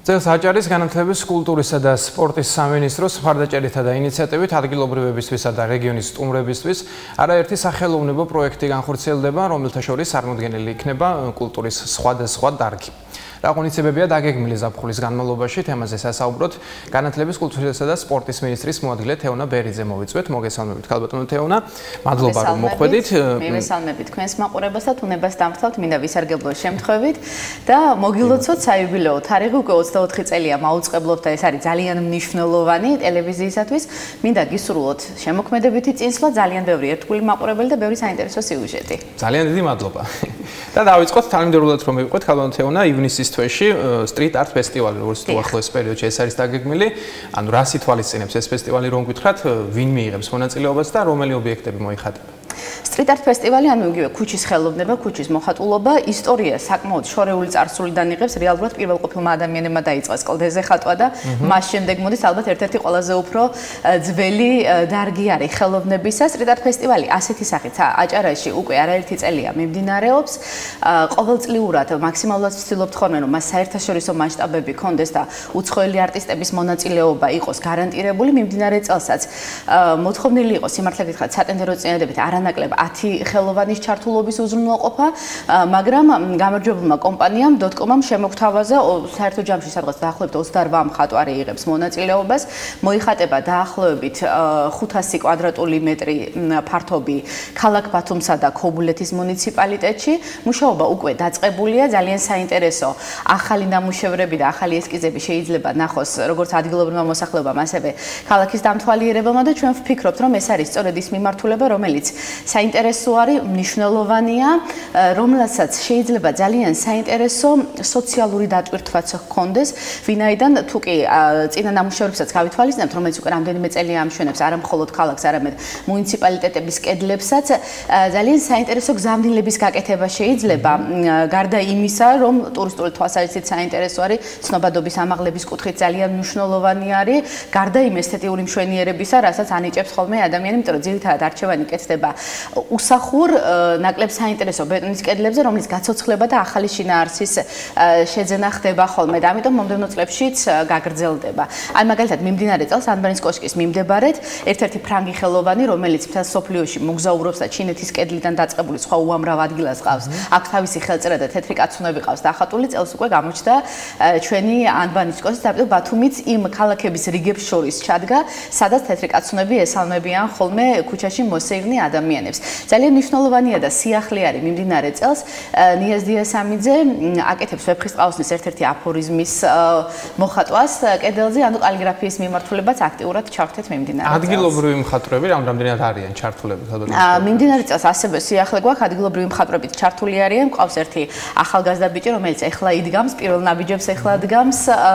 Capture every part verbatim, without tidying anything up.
წელს აჭარის განათლების, კულტურისა და სპორტის სამინისტროს მხარდაჭერითა და ინიციატივით ადგილობრივებისთვისა და რეგიონის სტუმრებისთვის არაერთი სახელოვნებო პროექტი განხორციელდება, რომელთა შორის წარმოდგენილი იქნება კულტურის სხვადასხვა დარგი. რა ღონისძიებებია დაგეგმილი ზაფხულის განმავლობაში, თემაზე სასაუბროთ განათლების, კულტურისა და სპორტის მინისტრის მოადგილე თეონა ბერიძე მოვიწვევთ. მოგესალმებით, ქალბატონო თეონა. მადლობა რომ მოხვედით. მივესალმებით თქვენს მაყურებელს და თუნებას დამხდართ მინდა ვისარგებლო შემთხვევით და მოგილოცოთ საიუბილეო თარიღი უკვე ოცდაოთხი წელია მაუწყებლობთ და ეს არის ძალიან მნიშვნელოვანი ტელევიზიისათვის. მინდა გისურვოთ შემოქმედებითი წინსვლა, ძალიან ბევრი ერთგული მაყურებელი და ბევრი საინტერესო სიუჟეტი. ძალიან დიდი მადლობა. და დავიწყოთ თანმიმდევრულად რომ მივიყვეთ ქალბატონო თეონა ივნისის თვეში Street Art Festival, როგორც თუ ახლოს პერიოდში ეს არის დაგეგმილი. ანუ რა სითვალისწინებს ეს ფესტივალი, რომ გითხრათ, ვინ მიიღებს მონაწილეობას და რომელი ობიექტები მოიხატება? Street Art Festival ანუ იგივე ქუჩის ხელოვნება, ქუჩის მოხატულობა, ისტორია საკმაოდ შორეული წარსულიდან იღებს, რეალურად პირველყოფილმა ადამიანებმა დაიწყეს კლდეზე ხატვა და მას შემდეგ მოდის ალბათ ერთ-ერთი ყველაზე უფრო ძველი დარგი არის ხელოვნებისა. Street Art Festival ასეთი სახით აჭარაში უკვე არაერთი წელია მიმდინარეობს. ყოველწლიურად მაქსიმალურად ვცდილობთ ხოლმე რომ მას საერთაშორისო მასშტაბები ქონდეს და უცხოელი არტისტების მონაწილეობა იყოს გარანტირებული. მიმდინარე წელსაც მოთხოვნილი იყო სიმართლე გითხრათ სატენდერო წინადებით არანაკლებ ათი ხელოვანის ჩართულობის უზრუნველყოფა, მაგრამ გამარჯვებულმა კომპანიამ .com-ამ შემოგთავაზა საერთო ჯამში სადღაც დაახლოებით ოცდაორ მხატვარი იღებს მონაწილეობას. მოიხატება დაახლოებით ხუთასი კვადრატული მეტრი ფართობი ქალაქ ბათუმსა და ქობულეთის მუნიციპალიტეტში. მუშაობა უკვე დაწყებულია, ძალიან საინტერესო ახალი ნამუშევრები და ახალი ესკიზები შეიძლება ნახოს როგორც ადგილობრივმა მოსახლეობამ, ასევე ქალაქის დამთვალიერებელმა და ჩვენ ვფიქრობთ, რომ ეს არის სწორედ ის მიმართულება, რომელიც საინტერესო არის, მნიშვნელოვანია, რომელსაც შეიძლება ძალიან საინტერესო სოციალური დატვირთვაც ჰქონდეს, ვინაიდან თუ კი წინა ნამუშევრებსაც გავითვალისწინებთ, რომელიც უკვე რამდენიმე წელია ამშვენებს არა მხოლოდ ქალაქს, არამედ მუნიციპალიტეტების კედლებსაც, ძალიან საინტერესო გზავნილების გაკეთება შეიძლება, გარდა იმისა, რომ ტურისტული თვალსაზრისით საინტერესო არის, ცნობადობის ამაღლების კუთხით ძალიან მნიშვნელოვანი არის, გარდა იმ ესთეტიური მშვენიერებისა, რასაც ანიჭებს ხოლმე ადამიანი, იმიტომ რომ ძირითადად არჩევანი კეთდება უსახურ ნაკლებ საინტერესო ბეტონის კედლებზე, რომლის გაცოცხლება და ახალი შინაარსის შეძენა ხდება ხოლმე და ამიტომ მომდევნო წლებშიც გაგრძელდება. აი მაგალითად მიმდინარე წელს ანბანის კოშკის მიმდებარედ ერთ-ერთი ფრანგი ხელოვანი, რომელიც მთელ სოფლიოში მოგზაურობს და ჩინეთის კედლიდან დაწყებული სხვა უამრავ ადგილას ყავს, აქ თავისი ხელწერა და თეთრი კაცუნები ყავს დახატული, წელს უკვე გამოჩნდა ჩვენი ანბანის კოშკი, და ბათუმიც იმ ქალაქების რიგებს შორის ჩადგა, სადაც თეთრი კაცუნები ესალმებიან ხოლმე ქუჩაში მოსეირნე ადამიანებს. ძალიან მნიშვნელოვანია და სიახლე არის მიმდინარე წელს ნიაზ დიასამიძე აკეთებს ვეფხისტყაოსნის ერთ-ერთიაფორიზმის მოხატვას კედელზე, ანუ კალიგრაფიის მიმართულებაც აქტიურად ჩავხდეთ მიმდინარე წელს. ადგილობრივი მხატვრები რამდენად არიან ჩართულები ქალბატონო? მიმდინარე წელს ასევე სიახლე გვაქვს ადგილობრივი მხატვრებით ჩართული არიან, ყავს ერთი ახალგაზრდა ბიჭი, რომელიც ეხლა იდგამს, პირველ ნაბიჯებს ეხლა დგამს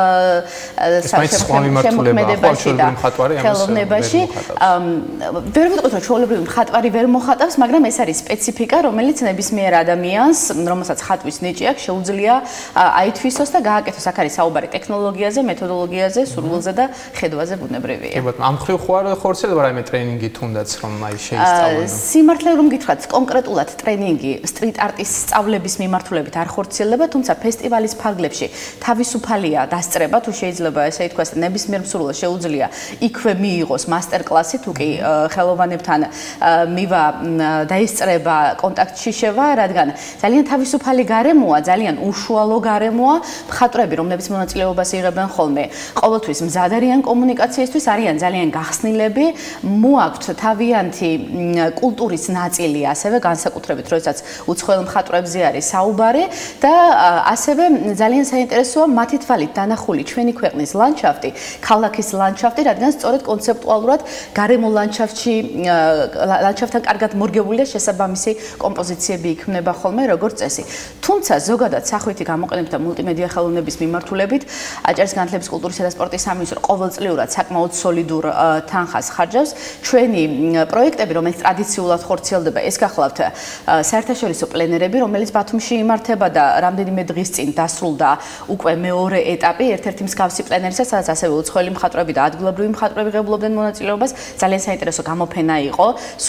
შემოქმედებაში და ხელოვნებაში. ვერ ვიტყვით რომ ჩვეულებრივი მხატვარი ვერ მოხატავს, მაგრამ ეს არის სპეციფიკა, რომელიც ნებისმიერ ადამიანს, რომელსაც ხატვის ნიჭი აქვს, შეუძლია აითვისოს და გააკეთოს. აქ არის საუბარი ტექნოლოგიაზე, მეთოდოლოგიაზე, სურვილზე და ხედვაზე ბუნებრივია. კი ბატონო, ამ ხრივ ხوار ხორცელდება რაიმე ტრენინგი თუნდაც რომ აი შეისწავლონ. სიმართლე რომ გითხრათ, კონკრეტულად ტრენინგი სტრიტ არტის სწავლების მიმართულებით არ ხორციელდება, თუმცა ფესტივალის ფარგლებში თავისუფალია დასწრება, თუ შეიძლება ესე ითქვას, ნებისმიერ მსურველს შეუძლია იქვე მიიღოს მასტერ-კლასი, თუ კი ხელოვანებთან მივა დაისწრება კონტაქტში შევა, რადგან ძალიან თავისუფალი გარემოა, ძალიან უშუალო გარემოა, მხატვრები, რომლებიც მონაწილეობას იღებენ ხოლმე, ყოველთვის მზად არიან კომუნიკაციისთვის, არიან ძალიან გახსნილები, მოაქვთ თავიანთი კულტურის ნაწილი, ასევე განსაკუთრებით, როდესაც უცხოელ მხატვრებზე არის საუბარი და ასევე ძალიან საინტერესოა მათი თვალით დანახული ჩვენი ქვეყნის ლანდშაფტი, ქალაქის ლანდშაფტი, რადგან სწორედ კონცეპტუალურად გარემო ლანდშაფტში ლანდშაფტთან კარგად მორგებული და შესაბამისი კომპოზიციები იქმნება ხოლმე როგორც წესი. თუმცა ზოგადად სახვითი გამოყენებით და მულტიმედია ხელოვნების მიმართულებით აჭარის განათლების, კულტურისა და სპორტის სამინისტრო ყოველწლიურად საკმაოდ სოლიდურ თანხას ხარჯავს. ჩვენი პროექტები, რომელიც ტრადიციულად ხორციელდება, ეს გახლავთ საერთაშორისო პლენერები, რომელიც ბათუმში იმართება და რამდენიმე დღის წინ დასრულდა უკვე მეორე ეტაპი, ერთ-ერთი მსგავსი პლენერისა, სადაც ასევე უცხოელი მხატვრები და ადგილობრივი მხატვრები ღებულობდნენ მონაწილეობას. ძალიან საინტერესო გამოფენა იყო. სულ დაახლოებით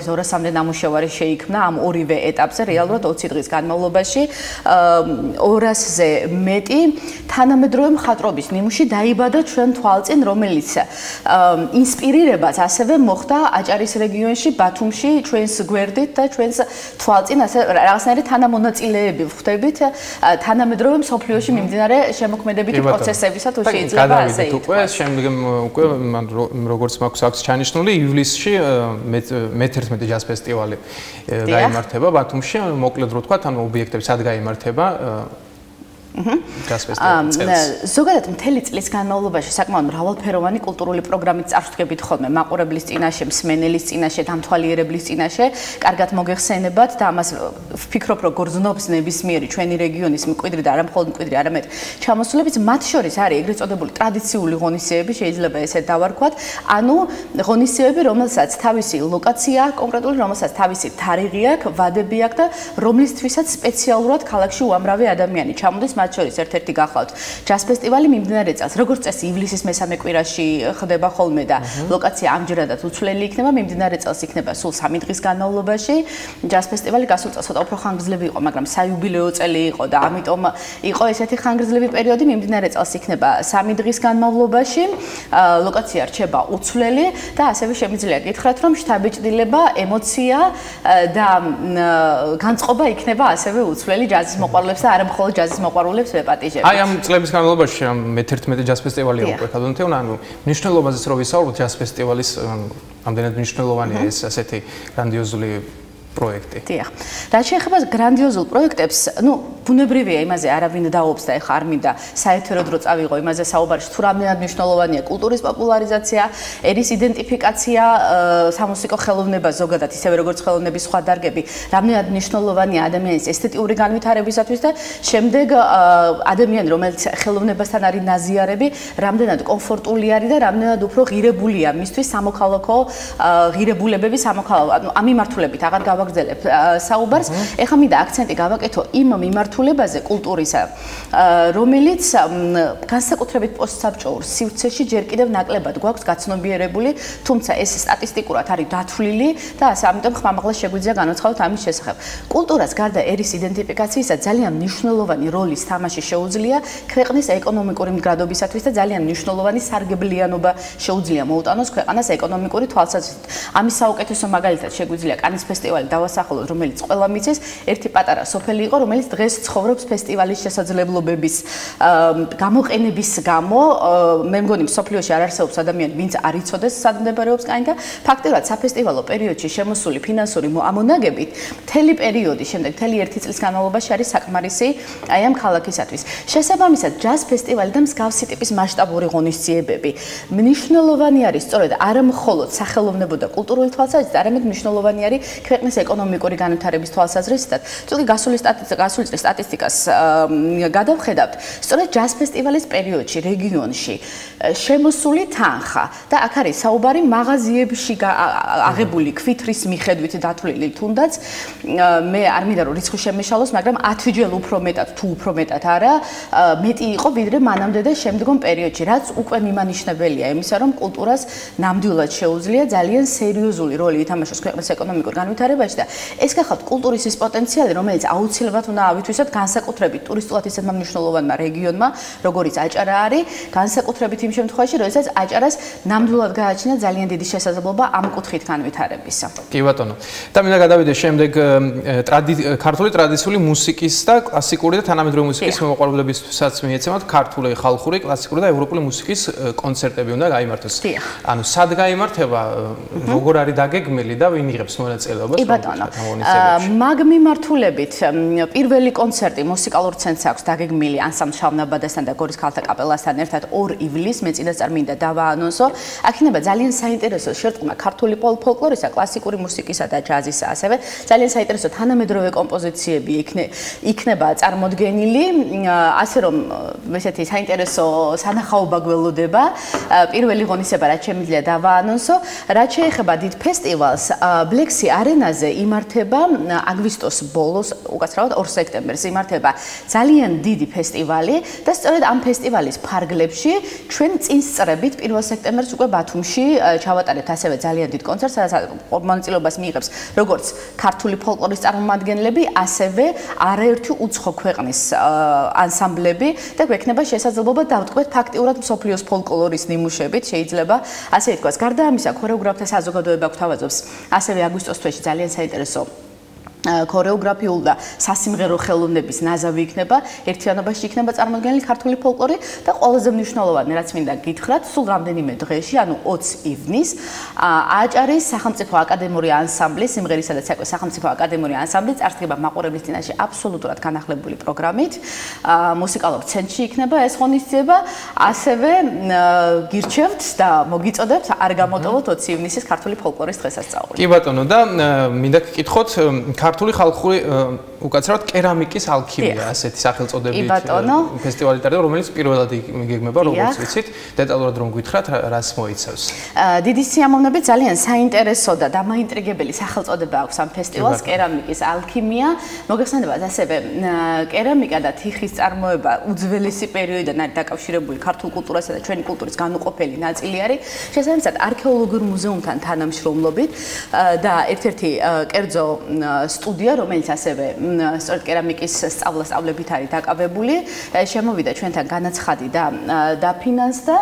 მოგზაურობის ორასამდე ნამუშევარი შეიქმნა ამ ორივე ეტაპზე რეალურად ოცი დღის განმავლობაში ორასზე მეტი თანამედროვე მხატვრობის ნიმუში დაიბადა ჩვენ თვალწინ, რომელიც ინსპირირებაც ასევე მოხდა აჭარის რეგიონში, ბათუმში, ჩვენს გვერდით და ჩვენს თვალწინ ასე რაღაცნაირი თანამონაწილეები ვხვდებით თანამედროვე მსოფლიოში მიმდინარე შემოქმედებითი პროცესებისა თუ შეიძლება ასე ითქვას. უკვე შემდეგ უკვე როგორც მაქვს აქვს ჩანიშნული ივლისში მეთერთმეტე ჯაზ ფესტივალი გაიმართება ბათუმში, მოკლედ რო ვთქვათ, ანუ ობიექტები სად გაიმართება ზოგადად მთელი წლის განმავლობაში საკმაოდ მრავალფეროვანი კულტურული პროგრამით წარსდგებით ხოლმე მაყურებლის წინაშე, მსმენელის წინაშე, დამთვალიერებლის წინაშე, კარგად მოგეხსენებათ და ამას ვფიქრობ, რომ გრძნობს ნებისმიერი ჩვენი რეგიონის მკვიდრი და არა მხოლოდ მკვიდრი, არამედ ჩამოსულებიც, მათ შორის არის ეგრეთ წოდებული ტრადიციული ღონისძიებები, შეიძლება ესე დავარქვათ, ანუ ღონისძიებები, რომელსაც თავისი ლოკაცია აქვს, კონკრეტული, რომელსაც თავისი თარიღი აქვს, ვადები აქვს და რომლისთვისაც სპეციალურად ქალაქში უამრავი ადამიანი ჩამოდის. მათ შორის ერთ-ერთი გახლავთ ჯაზ ფესტივალი მიმდინარე წელს, როგორც წესი ივლისის მესამე კვირაში ხდება ხოლმე და ლოკაცია ამჯერადაც უცვლელი იქნება, მიმდინარე წელს იქნება სულ სამი დღის განმავლობაში. ჯაზ ფესტივალი გასულ წელს ცოტა უფრო ხანგრძლივი იყო, მაგრამ საიუბილეო წელი იყო და ამიტომ იყო ესეთი ხანგრძლივი პერიოდი, მიმდინარე წელს იქნება სამი დღის განმავლობაში. ლოკაცია რჩება უცვლელი და ასევე შემიძლია გითხრათ, რომ შთაბეჭდილება, ემოცია და განწყობა იქნება ასევე უცვლელი ჯაზის მოყვარულებს და არა მხოლოდ ჯაზის მოყვარულებს აი ამ წლების განმავლობაში ამ მეთერთმეტე ჯაზ ფესტივალი უკვე ხადონთეუნა, ანუ მნიშვნელობაზეც რო ვისაუბროთ ჯაზ ფესტივალის ამდენად მნიშვნელოვანია ეს ასეთი გრანდიოზული პროექტი. დიახ. რაც შეეხება გრანდიოზულ პროექტებს, ну, ბუნებრივია იმაზე არავინ დაობს და ეხა არ მინდა საერთოდ რო წავიღო იმაზე საუბარი, თუ რამდენად მნიშვნელოვანია კულტურის პოპულარიზაცია, ერის იდენტიფიკაცია, სამუსიკო ხელოვნება ზოგადად, ისევე როგორც ხელოვნების სხვა დარგები, რამდენად მნიშვნელოვანია ადამიანის ესთეტიური განვითარებისათვის და შემდეგ ადამიანი, რომელიც ხელოვნებასთან არის ნაზიარები, რამდენად კომფორტული არის და რამდენად უფრო ღირებულია მისთვის სამოქალაქო ღირებულებები სამოქალაქო, ანუ ამ მიმართულებით აღარ გავაგრძელებ საუბარს. ეხლა მინდა აქცენტი გავაკეთო იმ მიმართულებაზე კულტურისა, რომელიც განსაკუთრებით პოსტსაბჭოურ სივრცეში ჯერ კიდევ ნაკლებად გვაქვს გაცნობიერებული, თუმცა ეს სტატისტიკურად არის დათვლილი და ასე ამიტომ ხმამაღლა შეგვიძლია განვცხადოთ ამის შესახებ. კულტურას გარდა ერის იდენტიფიკაციისა ძალიან მნიშვნელოვანი როლის თამაში შეუძლია ქვეყნის ეკონომიკური მდგრადობისათვის და ძალიან მნიშვნელოვანი სარგებლიანობა შეუძლია მოუტანოს ქვეყანას ეკონომიკური თვალსაზრისით. ამის საუკეთესო მაგალითად შეგვიძლია კანის ფესტივალი დავასახელოთ, რომელიც ყველა მიცის, ერთი პატარა სოფელი იყო, რომელიც დღეს ცხოვრობს ფესტივალის შესაძლებლობების გამოყენების გამო. მე მგონი მსოფლიოში არ არსებობს ადამიანი, ვინც არ იცოდეს სად მდებარეობს კანი და ფაქტობრივად საფესტივალო პერიოდში შემოსული ფინანსური ამონაგებით მთელი პერიოდი, შემდეგ მთელი ერთი წლის განმავლობაში არის საკმარისი აი ამ ქალაქისათვის. შესაბამისად, ჯაზ ფესტივალი და მსგავსი ტიპის მასშტაბური ღონისძიებები მნიშვნელოვანი არის სწორედ არა მხოლოდ სახელოვნებო და კულტურული თვალსაზრისით, არამედ მნიშვნელოვანი არის ქვეყნის ეკონომიკური განვითარების თვალსაზრისით. თუ კი გასული გასული წლის სტატისტიკას გადავხედავთ, სწორედ ჯაზ ფესტივალის პერიოდში რეგიონში შემოსული თანხა და აქ არის საუბარი მაღაზიებში აღებული ქვითრის მიხედვით დათვლილი, თუნდაც მე არ მინდა რომ რიცხვი შემეშალოს, მაგრამ ათჯერ უფრო მეტად თუ უფრო მეტად არა, მეტი იყო ვიდრე მანამდე და შემდგომ პერიოდში, რაც უკვე მიმანიშნებელია იმისა, რომ კულტურას ნამდვილად შეუძლია ძალიან სერიოზული როლი ითამაშოს ქვეყნის ეკონომიკურ განვითარებაში და ეს გახავთ კულტურის ის პოტენციალი, რომელიც აუცილებლად უნდა ავითვისოთ განსაკუთრებით ტურისტულად ისეთმა მნიშვნელოვანმა რეგიონმა, როგორიც აჭარა არის, განსაკუთრებით იმ შემთხვევაში, როდესაც აჭარას ნამდვილად გააჩნია ძალიან დიდი შესაძლებლობა ამ კუთხით განვითარებისა. კი ბატონო. და მინდა გადავიდე შემდეგ ქართული ტრადიციული მუსიკის და კლასიკური და თანამედროვე მუსიკის მოყვარულებისთვისაც მიეცემათ ქართული ხალხური, კლასიკური და ევროპული მუსიკის კონცერტები უნდა გაიმართოს. ანუ სად გაიმართება, როგორ არის დაგეგმილი და ვინ იღებს მონაწილეობას? კი ბატონო. მაგ მიმართულებით პირველი კონცერტი მუსიკალურ ცენტრს აქვს დაგეგმილი ანსამბლ შავნაბადასთან და გორის ქალთა კაპელასთან ერთად ორ ივლისს, მე წინასწარ მინდა დავაანონსო. აქ იქნება ძალიან საინტერესო შერწყმა ქართული ფოლკლორისა, კლასიკური მუსიკისა და ჯაზისა, ასევე ძალიან საინტერესო თანამედროვე კომპოზიციები იქნება წარმოდგენილი, ასე რომ ესეთი საინტერესო სანახაობა გველოდება. პირველი ღონისება რაც შემიძლია დავაანონსო, რაც შეეხება დიდ ფესტივალს, ბლექსი არენაზე დარბაზზე იმართება აგვისტოს ბოლოს, უკაცრავად ორ სექტემბერს იმართება ძალიან დიდი ფესტივალი და სწორედ ამ ფესტივალის ფარგლებში ჩვენ წინსწრებით პირველ სექტემბერს უკვე ბათუმში ჩავატარებთ ასევე ძალიან დიდ კონცერტს, სადაც მონაწილეობას მიიღებს როგორც ქართული ფოლკლორის წარმომადგენლები, ასევე არაერთი უცხო ქვეყნის ანსამბლები და გვექნება შესაძლებლობა დავტყვეთ ფაქტიურად მსოფლიოს ფოლკლორის ნიმუშებით, შეიძლება ასე ითქვას. გარდა ამისა, ქორეოგრაფთა საზოგადოება გვთავაზობს ასევე აგვისტოს თვეში ძალიან საინტერესო ქორეოგრაფიულ და სასიმღერო ხელოვნების ნაზავი იქნება, ერთიანობაში იქნება წარმოდგენილი ქართული ფოლკლორი და ყველაზე მნიშვნელოვანი, რაც მინდა გითხრათ, სულ რამდენიმე დღეში, ანუ ოცი ივნისს, აჭარის სახელმწიფო აკადემიური ანსამბლი, სიმღერისა და ცეკვის სახელმწიფო აკადემიური ანსამბლი წარსდგება მაყურებლის წინაშე აბსოლუტურად განახლებული პროგრამით, მუსიკალურ ცენტრში იქნება ეს ღონისძიება, ასევე გირჩევთ და მოგიწოდებთ არ გამოტოვოთ ოცი ივნისის ქართული ფოლკლორის დღესასწაული. კი ბატონო და მინდა გკითხოთ ქართული ხალხური უკაცრავად კერამიკის ალქიმია ასეთი სახელწოდებით ფესტივალი ტარდება, რომელიც პირველად იგეგმება, როგორც ვიცით, დეტალურად რომ გითხრათ, რას მოიცავს. დიდი სიამოვნებით ძალიან საინტერესო და დამაინტრიგებელი სახელწოდება აქვს ამ ფესტივალს, კერამიკის ალქიმია. მოგეხსენებათ ასევე კერამიკა და თიხის წარმოება უძველესი პერიოდიდან არის დაკავშირებული ქართულ კულტურასა და ჩვენი კულტურის განუყოფელი ნაწილი არის. შესაბამისად, არქეოლოგიურ მუზეუმთან თანამშრომლობით და ერთ-ერთი კერძო სტუდია, რომელიც ასევე სწორედ კერამიკის სწავლა-სწავლებით არის დაკავებული, შემოვიდა ჩვენთან განაცხადი და დაფინანსდა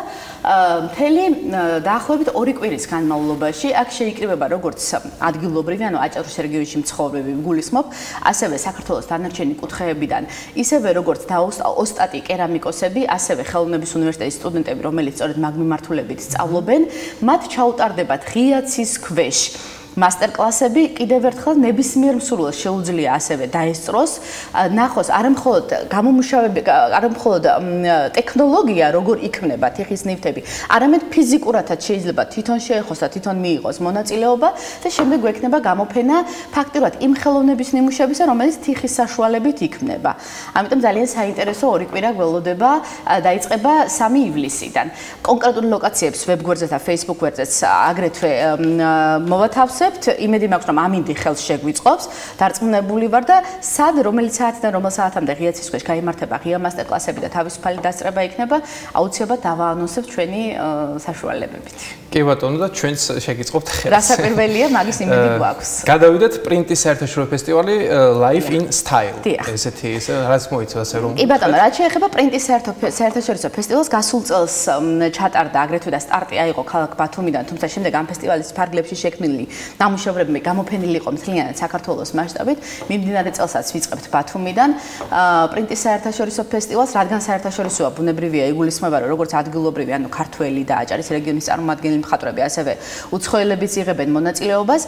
მთელი დაახლოებით ორი კვირის განმავლობაში. აქ შეიკრიბება როგორც ადგილობრივი, ანუ აჭარის რეგიონში მცხოვრები გულისხმობ, ასევე საქართველოს დანარჩენი კუთხეებიდან, ისევე როგორც ოსტატი კერამიკოსები, ასევე ხელოვნების უნივერსიტეტის სტუდენტები, რომელიც სწორედ მაგ მიმართულებით სწავლობენ, მათ ჩაუტარდებათ ღია ცის ქვეშ მასტერკლასები, კიდევ ერთხელ ნებისმიერ მსურველს შეუძლია ასევე დაესწროს, ნახოს არამხოლოდ გამომუშავები, არამხოლოდ ტექნოლოგია როგორ იქმნება თიხის ნივთები, არამედ ფიზიკურადაც შეიძლება თვითონ შეეხოს და თვითონ მიიღოს მონაწილეობა და შემდეგ გვექნება გამოფენა ფაქტიურად იმ ხელოვნების ნიმუშებისა, რომელიც თიხის საშუალებით იქმნება. ამიტომ ძალიან საინტერესო ორი კვირა გველოდება, დაიწყება სამი ივლისიდან. კონკრეტულ ლოკაციებს ვებგვერდზე და Facebook გვერდზეც აგრეთვე მოვათავსებთ. იმედი მაქვს, რომ ამინდი ხელს შეგვიწყობს, დარწმუნებული ვარ და სად, რომელიც საათიდან რომელ საათამდე ღია ცის ქვეშ გაიმართება ღია მასტერკლასები და თავისუფალი დასწრება იქნება, აუცილებლად დავაანონსებთ ჩვენი საშუალებებით. კი ბატონო და ჩვენც შეგიწყობთ ხელს. რასაკვირველია, მაგის იმედი გვაქვს. გადავიდეთ პრინტის საერთაშორისო ფესტივალი Life in Style. ესეთი რაც მოიცავს ასე რომ. კი ბატონო, რაც შეეხება პრინტის საერთაშორისო ფესტივალს, გასულ წელს ჩატარდა აგრეთვე და სტარტი აიღო ქალაქ ბათუმიდან, თუმცა შემდეგ ამ ფესტივალის ფარგლებში შექმნილი ნამუშევრები გამოფენილი იყო მთლიანად საქართველოს მასშტაბით. მიმდინარე წელსაც ვიწყებთ ბათუმიდან პრინტის საერთაშორისო ფესტივალს, რადგან საერთაშორისოა, ბუნებრივია იგულისხმება, რომ როგორც ადგილობრივი, ანუ ქართველი და აჭარის რეგიონის წარმომადგენელი მხატვრები, ასევე უცხოელებიც იღებენ მონაწილეობას.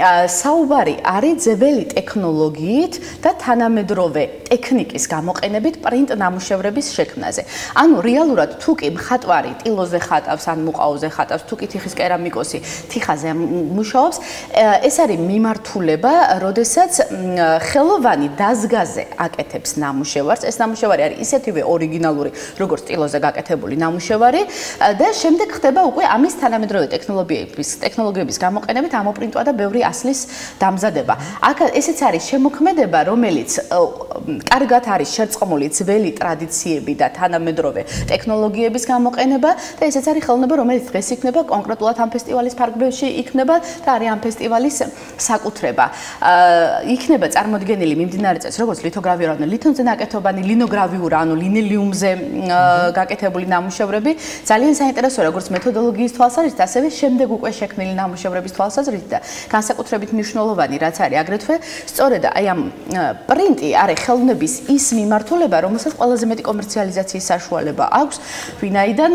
საუბარი არის ძველი ტექნოლოგიით და თანამედროვე ტექნიკის გამოყენებით პრინტ ნამუშევრების შექმნაზე. ანუ რეალურად თუ კი მხატვარი ტილოზე ხატავს, ან მუყაოზე ხატავს, თუ კი თიხის კერამიკოსი თიხაზე მუშაობს, ეს არის მიმართულება, როდესაც ხელოვანი დაზგაზე აკეთებს ნამუშევარს. ეს ნამუშევარი არის ისეთივე ორიგინალური, როგორც ტილოზე გაკეთებული ნამუშევარი და შემდეგ ხდება უკვე ამის თანამედროვე ტექნოლოგიების ტექნოლოგიების გამოყენებით ამოპრინტვა და ბევრი ასლის დამზადება. აქ ესეც არის შემოქმედება, რომელიც კარგად არის შერწყმული ძველი ტრადიციები და თანამედროვე ტექნოლოგიების გამოყენება და ესეც არის ხელოვნება, რომელიც დღეს იქნება კონკრეტულად ამ ფესტივალის ფარგლებში იქნება და არის ამ ფესტივალის საკუთრება. იქნება წარმოდგენილი მიმდინარე წელს როგორც ლითოგრავიურა, ანუ ლითონზე ნაკეთობანი, ლინოგრავიურა, ანუ ლინელიუმზე გაკეთებული ნამუშევრები. ძალიან საინტერესოა როგორც მეთოდოლოგიის თვალსაზრისით, ასევე შემდეგ უკვე შექმნილი ნამუშევრების თვალსაზრისით და განსაკუთრებით მნიშვნელოვანი რაც არის აგრეთვე, სწორედ აი ამ პრინტი არის ხელოვნების ის მიმართულება, რომელსაც ყველაზე მეტი კომერციალიზაციის საშუალება აქვს, ვინაიდან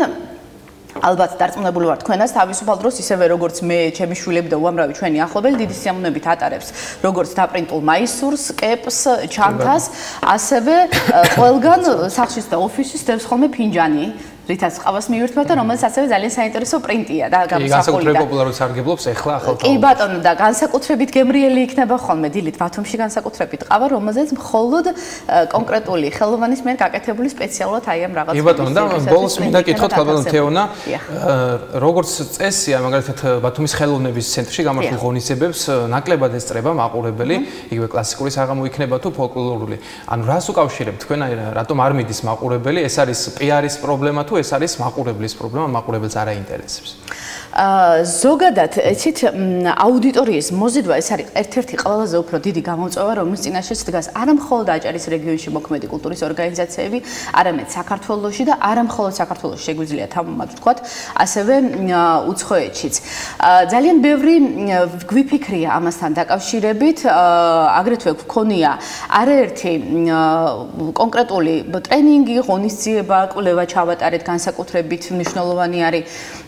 ალბათ დარწმუნებული ვარ თქვენას თავისუფალ დროს ისევე როგორც მე, ჩემი შვილები და უამრავი ჩვენი ახლობელი დიდი სიამოვნებით ატარებს როგორც დაპრინტულ მაისურს, კეპს, ჩანთას, ასევე ყველგან სახლშიც და ოფისში დევს ხოლმე ფინჯანი. რითაც ყავს მიირთმევთ და რომელიც ასევე ძალიან საინტერესო პრინტია და გამოსახული და განსაკუთრებით პოპულარულ სარგებლობს ეხლა ახალ კი ბატონო და განსაკუთრებით გემრიელი იქნება ხოლმე დილით ბათუმში განსაკუთრებით ყავა რომელზეც მხოლოდ კონკრეტული ხელოვანის მიერ გაკეთებული სპეციალურად აი ამ რაღაცა კი ბატონო და ბოლოს მინდა გითხოთ ალბათ თეონა როგორც წესია მაგალითად ბათუმის ხელოვნების ცენტრში გამართულ ღონისძიებებს ნაკლებად ესწრება მაყურებელი იგივე კლასიკური საღამო იქნება თუ ფოლკლორული ანუ რას უკავშირებთ თქვენ აი რატომ არ მიდის მაყურებელი ეს არის პიარის პრობლემა თუ ეს არის მაყურებლის პრობლემა მაყურებელს არ აინტერესებს ზოგადად იცით აუდიტორიის მოზიდვა ეს არის ერთ-ერთი ყველაზე უფრო დიდი გამოწვევა რომლის წინაშე დგას არა მხოლოდ აჭარის რეგიონში მოქმედი კულტურის ორგანიზაციები არამედ საქართველოში და არა მხოლოდ საქართველოში შეგვიძლია თამამად ვთქვათ ასევე უცხოეთშიც ძალიან ბევრი გვიფიქრია ამასთან დაკავშირებით აგრეთვე გქონია არაერთი კონკრეტული ტრენინგი ღონისძიება კვლევა ჩავატარეთ განსაკუთრებით მნიშვნელოვანი არის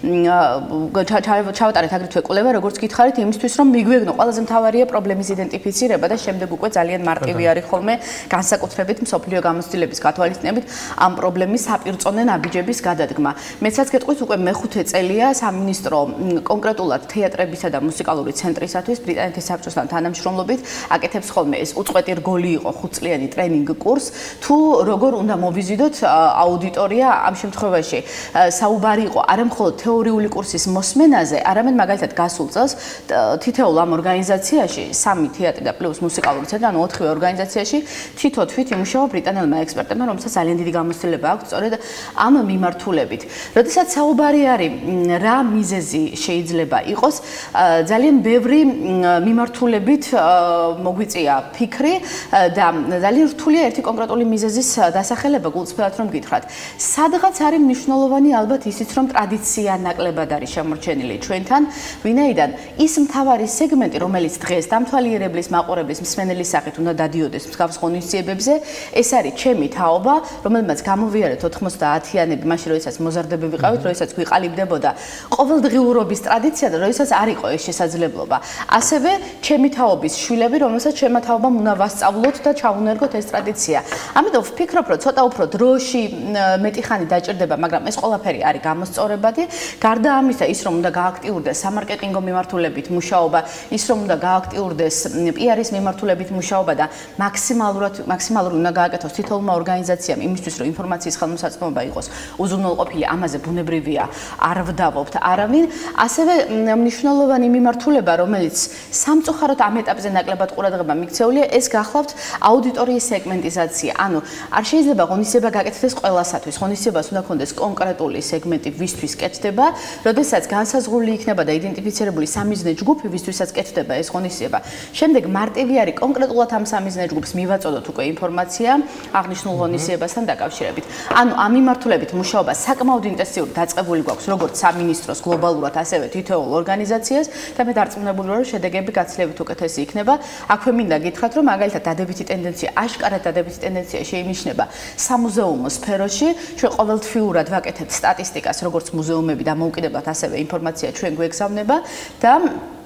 ჩავატარეთ აგრეთვე კვლევა, როგორც გითხარით, იმისთვის, რომ მიგვეგნო ყველაზე მთავარია პრობლემის იდენტიფიცირება და შემდეგ უკვე ძალიან მარტივი არის ხოლმე განსაკუთრებით მსოფლიო გამოცდილების გათვალისწინებით ამ პრობლემის საპირწონე ნაბიჯების გადადგმა. მეცაც გეტყვით უკვე მეხუთე წელია სამინისტრო კონკრეტულად თეატრებისა და მუსიკალური ცენტრისათვის ბრიტანეთის საბჭოსთან თანამშრომლობით აკეთებს ხოლმე ეს უწყვეტი რგოლი იყო ხუთწლიანი ტრენინგ კურს, თუ როგორ უნდა მოვიზიდოთ აუდიტორია ამ შემთხვევაში საუბარი იყო არა მხოლოდ თეორიული კურსის მოსმენაზე, არამედ მაგალითად გასულ წელს თითოეულ ამ ორგანიზაციაში სამი თეატრი და პლუს მუსიკალური ცენტრი, ანუ ოთხივე ორგანიზაციაში თითო თვით იმუშავა ბრიტანელმა ექსპერტებმა, რომელსაც ძალიან დიდი გამოცდილება აქვს სწორედ ამ მიმართულებით. როდესაც საუბარი არის რა მიზეზი შეიძლება იყოს, ძალიან ბევრი მიმართულებით მოგვიწია ფიქრი და ძალიან რთულია ერთი კონკრეტული მიზეზის დასახელება გულწრფელად რომ გითხრათ. სადღაც არის მნიშვნელოვანი ალბათ ისიც რომ ტრადიცია ნაკლებად არის შემორჩენილი ჩვენთან, ვინაიდან ის მთავარი სეგმენტი, რომელიც დღეს დამთვალიერებლის, მაყურებლის, მსმენელის სახით უნდა დადიოდეს მსგავს ღონისძიებებზე, ეს არის ჩემი თაობა, რომელმაც გამოვიარეთ ოთხმოცდაათიანები, მაშინ როდესაც მოზარდები ვიყავით, როდესაც გვიყალიბდებოდა ყოველდღიურობის ტრადიცია და როდესაც არ იყო ეს შესაძლებლობა. ასევე ჩემი თაობის შვილები, რომელსაც ჩემმა თაობამ უნდა ვასწავლოთ და ჩავუნერგოთ ეს ტრადიცია. ამიტომ ვფიქრობ, რომ ცოტა უფრო დროში მეტი ხანი დაჭირდება, მაგრამ ეს ყველაფერი არის გამოსწორებადი. გარდა ამისა, ის რომ უნდა გააქტიურდეს სამარკეტინგო მიმართულებით მუშაობა, ის რომ უნდა გააქტიურდეს პიარის მიმართულებით მუშაობა და მაქსიმალურად მაქსიმალური უნდა გააკეთოს თითოეულმა ორგანიზაციამ იმისთვის, რომ ინფორმაციის ხელმისაწვდომობა იყოს უზრუნველყოფილი, ამაზე ბუნებრივია არ ვდავობთ არავინ. ასევე მნიშვნელოვანი მიმართულება, რომელიც სამწუხაროდ ამ ეტაპზე ნაკლებად ყურადღება მიქცეულია, ეს გახლავთ აუდიტორიის სეგმენტიზაცია. ანუ არ შეიძლება ღონისძიება გაკეთდეს ყველასათვის. ღონისძიებას უნდა ქონდეს კონკრეტული სეგმენტი, ვისთვის კეთდება, როდესაც განსაზღვრული იქნება და იდენტიფიცირებული სამიზნე ჯგუფი, ვისთვისაც კეთდება ეს ღონისძიება. შემდეგ მარტივი არის კონკრეტულად ამ სამიზნე ჯგუფს მივაწოდოთ უკვე ინფორმაცია აღნიშნულ ღონისძიებასთან დაკავშირებით. ანუ ამ მიმართულებით მუშაობა საკმაოდ ინტენსიური დაწყებული გვაქვს როგორც სამინისტროს გლობალურად, ასევე თითოეულ ორგანიზაციას და მე დარწმუნებული ვარ, რომ შედეგები გაცილებით უკეთესი იქნება. აქვე მინდა გითხრათ, რომ მაგალითად დადებითი ტენდენცია, აშკარად დადებითი ტენდენცია შეინიშნება სამუზეუმო სფეროში. ჩვენ ყოველთვიურად ვაკეთებთ სტატისტიკას, როგორც მუზეუმები და მოუკიდებლად ასევე ინფორმაცია ჩვენ გვეგზავნება და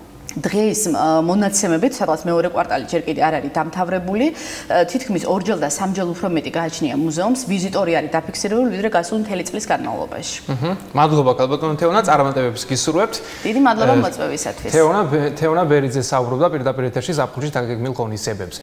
დღეს მონაცემებით, სადღაც მეორე კვარტალი ჯერ კიდე არ არის დამთავრებული, თითქმის ორჯერ და სამჯერ უფრო მეტი გააჩნია მუზეუმს, ვიზიტორი არის დაფიქსირებული ვიდრე გასული მთელი წლის განმავლობაში. აჰა. მადლობა ქალბატონო თეონა, წარმატებებს გისურვებთ. დიდი მადლობა მოწვევისათვის. თეონა თეონა ბერიძე საუბრობდა პირდაპირ ეთერში ზაფხულში დაგეგმილ ღონისძიებებზე.